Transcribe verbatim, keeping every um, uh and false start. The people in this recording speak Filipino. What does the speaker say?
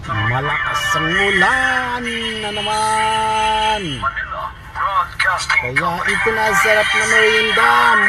Malakas ang ulan na naman. Kaya ito na sarap na merienda,